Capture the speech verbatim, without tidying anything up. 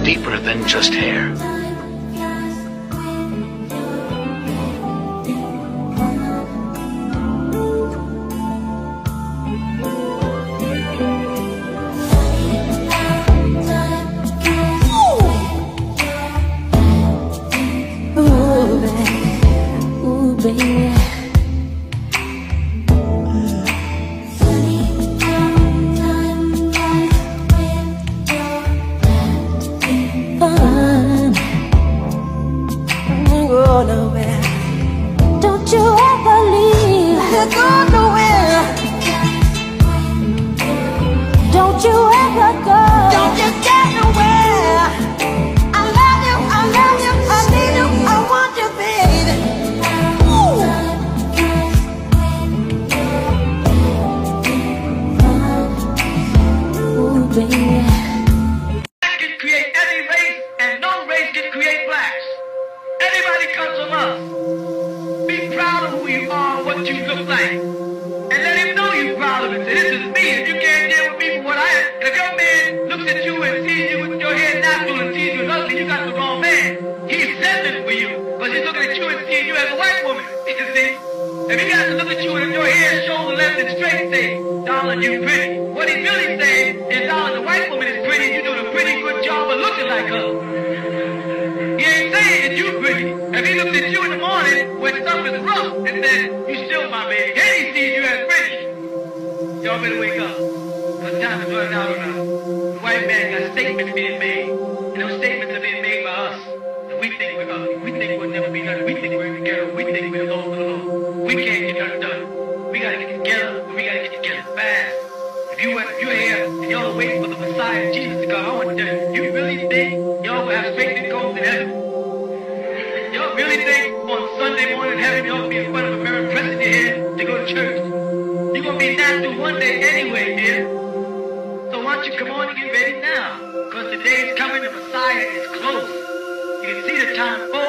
deeper than just hair. Don't you ever leave, go nowhere. Don't you ever go, don't you get nowhere. I love you, I love you, I need you, I want you, baby. Ooh, Ooh baby. Black can create any race, and no race can create blacks. Everybody comes from us. Be proud of who you are, what you look like, and let him know you're proud of it. Say, this is me, and you can't deal with me for what I am. If your man looks at you and sees you with your hair natural and sees you as ugly, you got the wrong man. He's settling for you, because he's looking at you and seeing you as a white woman. You see? If he got to look at you and your hair is shoulder length and straight, say, darling, you pretty. What he's really saying is, darling, the white woman is pretty, you doing a pretty good job of looking like her. He ain't saying that you pretty. If he looked at you in the morning when stuff is rough and said, you still my baby, then he sees you as pretty. Y'all better wake up. Because time is running out on us. The white man got statements being made. And those statements are being made by us. And we think we're ugly. We think we'll never be nothing. We think we're together. We think we're alone for the Lord. We can't get nothing done. We gotta get together. We gotta get together fast. If you if you're here and y'all are waiting for the Messiah, Jesus, to come, I want to tell you, you really think y'all will have straight and gold in heaven? Y'all really think on Sunday morning in heaven y'all will be in front of a mirror pressing your head to go to church? You're going to be natural one day anyway, dear. So why don't you come on and get ready now? Because the day is coming, the Messiah is close. You can see the time forward.